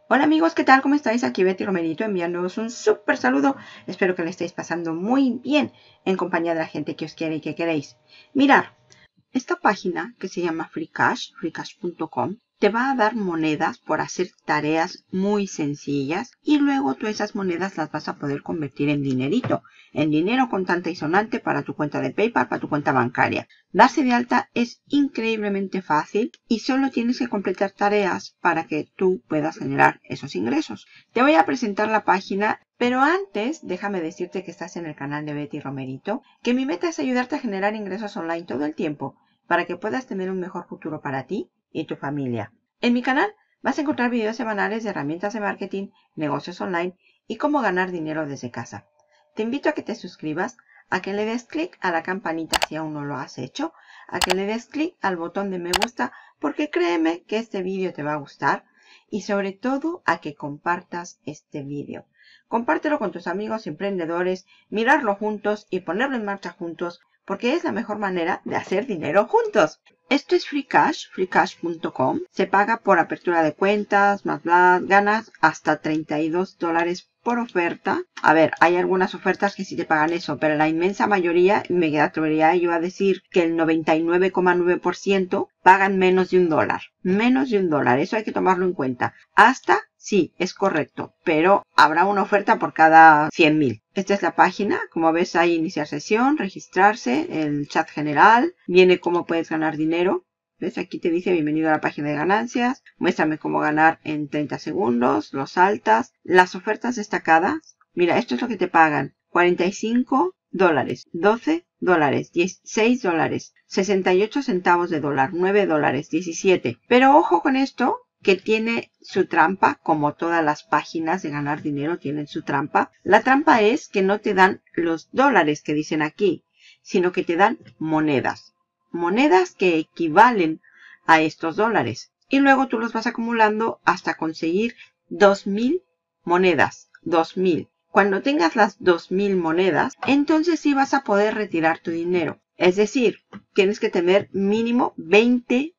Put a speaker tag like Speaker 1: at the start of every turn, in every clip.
Speaker 1: Hola amigos, ¿qué tal? ¿Cómo estáis? Aquí Betty Romerito enviándoos un súper saludo. Espero que le estéis pasando muy bien en compañía de la gente que os quiere y que queréis. Mirar, esta página que se llama FreeCash, freecash.com, te va a dar monedas por hacer tareas muy sencillas y luego tú esas monedas las vas a poder convertir en dinerito, en dinero contante y sonante para tu cuenta de PayPal, para tu cuenta bancaria. Darse de alta es increíblemente fácil y solo tienes que completar tareas para que tú puedas generar esos ingresos. Te voy a presentar la página, pero antes déjame decirte que estás en el canal de Betty Romerito, que mi meta es ayudarte a generar ingresos online todo el tiempo para que puedas tener un mejor futuro para ti y tu familia. En mi canal vas a encontrar videos semanales de herramientas de marketing, negocios online y cómo ganar dinero desde casa. Te invito a que te suscribas, a que le des clic a la campanita si aún no lo has hecho, a que le des clic al botón de me gusta porque créeme que este vídeo te va a gustar y sobre todo a que compartas este vídeo. Compártelo con tus amigos emprendedores, mirarlo juntos y ponerlo en marcha juntos porque es la mejor manera de hacer dinero juntos. Esto es FreeCash, freecash.com. Se paga por apertura de cuentas, más bla, ganas hasta $32 por oferta. A ver, hay algunas ofertas que sí te pagan eso, pero la inmensa mayoría, me atrevería yo a decir que el 99,9% pagan menos de $1. Menos de $1, eso hay que tomarlo en cuenta. Hasta, sí, es correcto, pero habrá una oferta por cada 100.000. Esta es la página, como ves hay iniciar sesión, registrarse, el chat general, viene cómo puedes ganar dinero. ¿Ves? Aquí te dice bienvenido a la página de ganancias, muéstrame cómo ganar en 30 segundos, los saltas, las ofertas destacadas. Mira, esto es lo que te pagan, $45, $12, $16, 68 centavos de dólar, $9, 17. Pero ojo con esto, que tiene su trampa, como todas las páginas de ganar dinero tienen su trampa. La trampa es que no te dan los dólares que dicen aquí, sino que te dan monedas. Monedas que equivalen a estos dólares. Y luego tú los vas acumulando hasta conseguir 2.000 monedas. 2.000. Cuando tengas las 2.000 monedas, entonces sí vas a poder retirar tu dinero. Es decir, tienes que tener mínimo $20.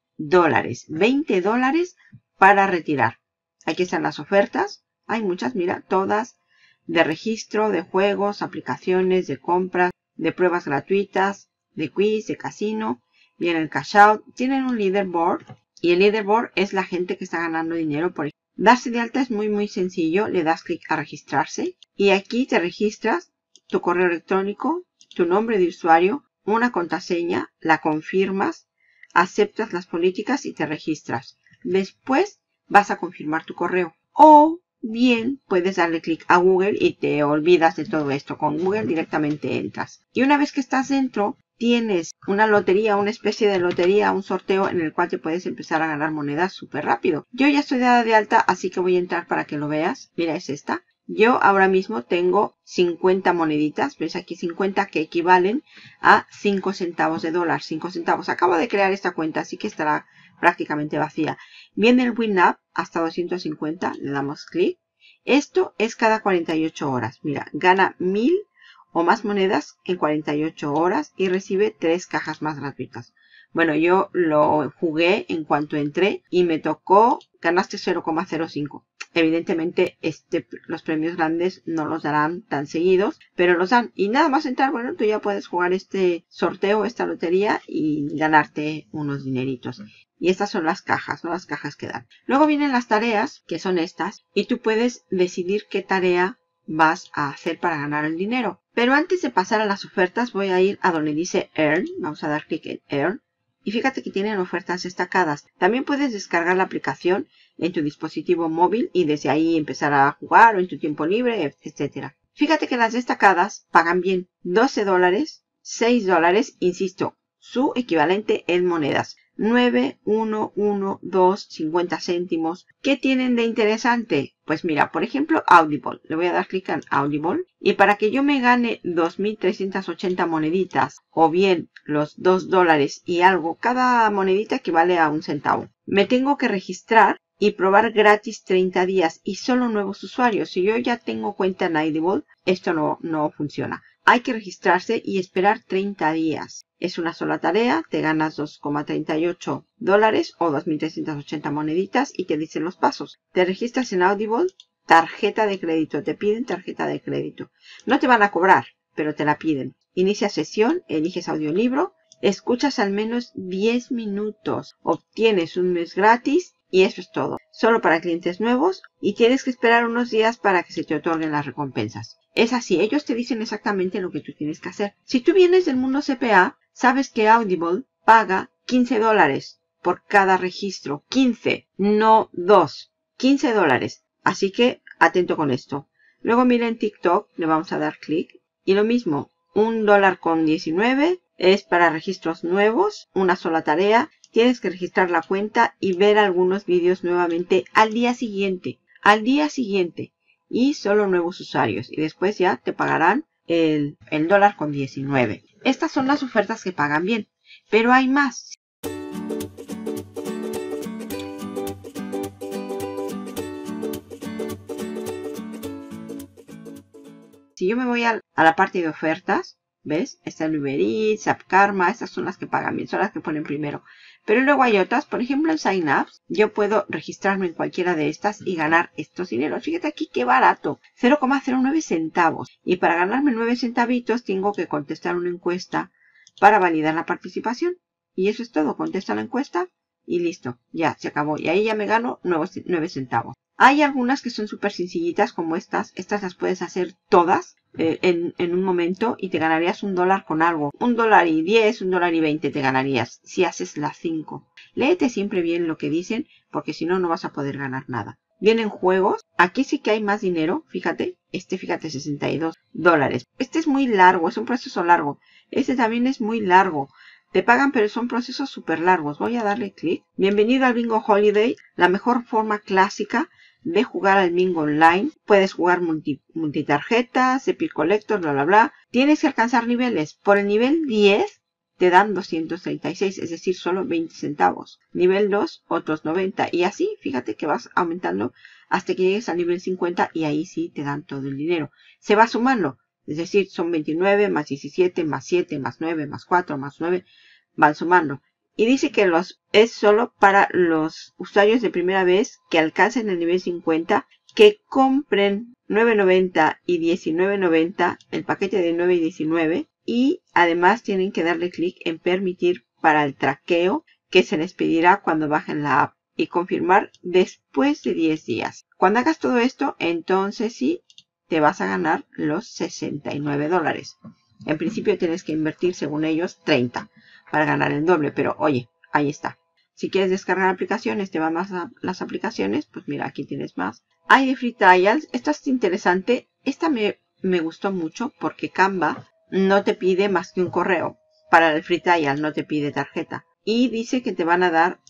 Speaker 1: $20 para retirar. Aquí están las ofertas. Hay muchas, mira, todas de registro, de juegos, aplicaciones, de compras, de pruebas gratuitas, de quiz, de casino. Viene el cash out. Tienen un leaderboard y el leaderboard es la gente que está ganando dinero. Por ejemplo, darse de alta es muy sencillo. Le das clic a registrarse y aquí te registras tu correo electrónico, tu nombre de usuario, una contraseña, la confirmas, aceptas las políticas y te registras. Después vas a confirmar tu correo. O bien puedes darle clic a Google y te olvidas de todo esto. Con Google directamente entras. Y una vez que estás dentro, tienes una lotería, una especie de lotería, un sorteo en el cual te puedes empezar a ganar monedas súper rápido. Yo ya estoy dada de alta, así que voy a entrar para que lo veas. Mira, es esta. Yo ahora mismo tengo 50 moneditas, ves aquí 50 que equivalen a 5 centavos de dólar, 5 centavos. Acabo de crear esta cuenta, así que estará prácticamente vacía. Viene el WinUp hasta 250, le damos clic. Esto es cada 48 horas. Mira, gana 1.000 o más monedas en 48 horas y recibe 3 cajas más gratuitas. Bueno, yo lo jugué en cuanto entré y me tocó, ganaste 0,05. Evidentemente, los premios grandes no los darán tan seguidos, pero los dan. Y nada más entrar, bueno, tú ya puedes jugar este sorteo, esta lotería y ganarte unos dineritos. Y estas son las cajas, ¿no? Las cajas que dan. Luego vienen las tareas, que son estas, y tú puedes decidir qué tarea vas a hacer para ganar el dinero. Pero antes de pasar a las ofertas, voy a ir a donde dice Earn. Vamos a dar clic en Earn. Y fíjate que tienen ofertas destacadas. También puedes descargar la aplicación en tu dispositivo móvil y desde ahí empezar a jugar o en tu tiempo libre, etc. Fíjate que las destacadas pagan bien. $12, $6, insisto, su equivalente en monedas. 9, 1, 1, 2, 50 céntimos. ¿Qué tienen de interesante? Pues mira, por ejemplo, Audible. Le voy a dar clic en Audible. Y para que yo me gane 2.380 moneditas o bien los $2 y algo, cada monedita equivale a 1 centavo. Me tengo que registrar y probar gratis 30 días y solo nuevos usuarios. Si yo ya tengo cuenta en Audible, esto no funciona. hay que registrarse y esperar 30 días. Es una sola tarea, te ganas 2,38 dólares o 2.380 moneditas y te dicen los pasos. Te registras en Audible, tarjeta de crédito, te piden tarjeta de crédito. No te van a cobrar, pero te la piden. Inicia sesión, eliges audiolibro, escuchas al menos 10 minutos, obtienes un mes gratis y eso es todo. Solo para clientes nuevos y tienes que esperar unos días para que se te otorguen las recompensas. Es así, ellos te dicen exactamente lo que tú tienes que hacer. Si tú vienes del mundo CPA, sabes que Audible paga 15 dólares por cada registro. 15, no 2. 15 dólares. Así que atento con esto. Luego mira en TikTok, le vamos a dar clic. Y lo mismo, $1.19 es para registros nuevos, una sola tarea. Tienes que registrar la cuenta y ver algunos vídeos nuevamente al día siguiente. Al día siguiente. Y solo nuevos usuarios. Y después ya te pagarán el $1.19. Estas son las ofertas que pagan bien. Pero hay más. Si yo me voy a la parte de ofertas, ¿ves? Está el Uber Eats, App Karma, estas son las que pagan bien, son las que ponen primero. Pero luego hay otras, por ejemplo en Sign Ups, yo puedo registrarme en cualquiera de estas y ganar estos dineros. Fíjate aquí qué barato, 0,09 centavos. Y para ganarme 9 centavitos tengo que contestar una encuesta para validar la participación. Y eso es todo, contesta la encuesta y listo, ya se acabó. Y ahí ya me gano 9 centavos. Hay algunas que son súper sencillitas como estas. Estas las puedes hacer todas en un momento y te ganarías $1 con algo. $1.10, $1.20 te ganarías si haces las 5. Léete siempre bien lo que dicen porque si no, no vas a poder ganar nada. Vienen juegos. Aquí sí que hay más dinero. Fíjate. Fíjate, 62 dólares. Este es muy largo. Es un proceso largo. Este también es muy largo. Te pagan, pero son procesos súper largos. Voy a darle clic. Bienvenido al Bingo Holiday. La mejor forma clásica de jugar al bingo online. Puedes jugar multitarjetas, Epic Collector, bla, bla, bla. Tienes que alcanzar niveles. Por el nivel 10 te dan 236, es decir, solo 20 centavos. Nivel 2, otros 90. Y así, fíjate que vas aumentando hasta que llegues al nivel 50 y ahí sí te dan todo el dinero. Se va sumando. Es decir, son 29 más 17 más 7 más 9 más 4 más 9. Van sumando. Y dice que es solo para los usuarios de primera vez que alcancen el nivel 50, que compren $9.90 y $19.90, el paquete de 9 y 19. Y además tienen que darle clic en permitir para el traqueo que se les pedirá cuando bajen la app. Y confirmar después de 10 días. Cuando hagas todo esto, entonces sí te vas a ganar los 69 dólares. En principio tienes que invertir, según ellos, 30 para ganar el doble. Pero oye, ahí está. Si quieres descargar aplicaciones, te van más a las aplicaciones. Pues mira, aquí tienes más. Hay de free trials. Esta es interesante. Esta me gustó mucho porque Canva no te pide más que un correo. Para el free trial no te pide tarjeta. Y dice que te van a dar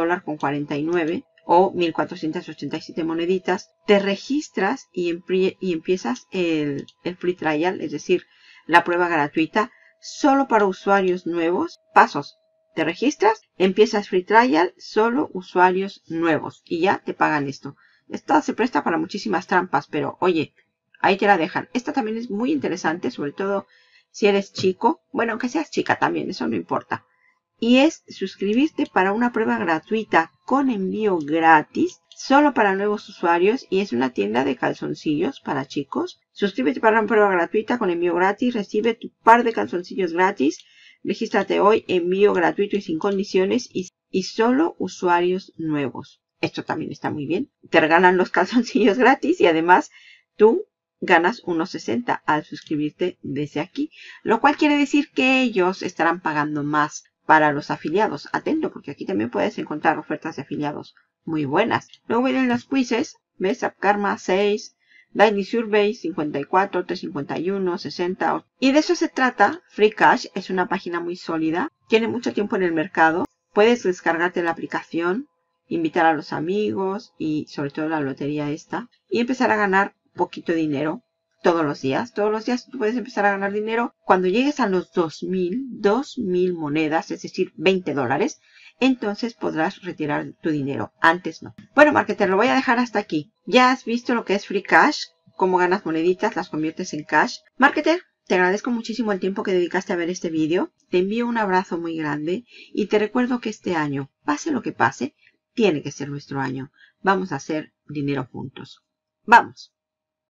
Speaker 1: $1.49 o 1.487 moneditas. Te registras y empiezas el free trial, es decir, la prueba gratuita, solo para usuarios nuevos. Pasos. Te registras, empiezas free trial, solo usuarios nuevos. Y ya te pagan esto. Esta se presta para muchísimas trampas, pero oye, ahí te la dejan. Esta también es muy interesante, sobre todo si eres chico. Bueno, aunque seas chica también, eso no importa. Y es suscribirte para una prueba gratuita con envío gratis, solo para nuevos usuarios, y es una tienda de calzoncillos para chicos. Suscríbete para una prueba gratuita con envío gratis, recibe tu par de calzoncillos gratis, regístrate hoy, envío gratuito y sin condiciones, y solo usuarios nuevos. Esto también está muy bien. Te regalan los calzoncillos gratis y además tú ganas unos 60 al suscribirte desde aquí, lo cual quiere decir que ellos estarán pagando más para los afiliados. Atento, porque aquí también puedes encontrar ofertas de afiliados muy buenas. Luego vienen los quizzes. ¿Ves? App Karma 6, Daily Survey 54, 351, 60. Y de eso se trata. Free Cash es una página muy sólida. Tiene mucho tiempo en el mercado. Puedes descargarte la aplicación, invitar a los amigos y sobre todo la lotería esta. Y empezar a ganar poquito dinero. Todos los días tú puedes empezar a ganar dinero. Cuando llegues a los 2.000 monedas, es decir, 20 dólares, entonces podrás retirar tu dinero. Antes no. Bueno, marketer, lo voy a dejar hasta aquí. Ya has visto lo que es Free Cash, cómo ganas moneditas, las conviertes en cash. Marketer, Te agradezco muchísimo el tiempo que dedicaste a ver este vídeo. Te envío un abrazo muy grande y te recuerdo que este año, pase lo que pase, tiene que ser nuestro año. Vamos a hacer dinero juntos. ¡Vamos!